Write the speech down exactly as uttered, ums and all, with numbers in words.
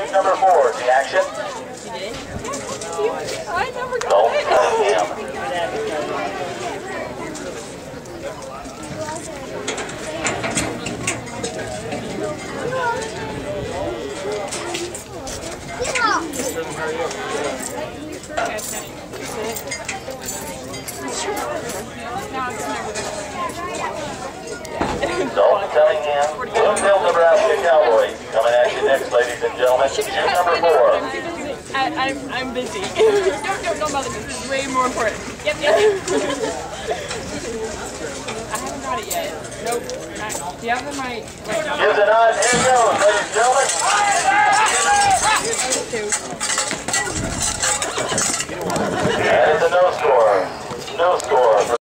Shoot number four, the action. You did? I never got Dalton it. Cunningham. Dalton Cunningham, Bloomfield, Nebraska Cowboys. Coming at you next, ladies and gentlemen. Shoot number four. I, I'm, I'm busy. don't, don't, don't bother me. This is way more important. Yep, yep, yep. I haven't got it yet. Nope. I, do you have my... Gives it on. Here it goes, ladies and gentlemen. That is a no score. No score.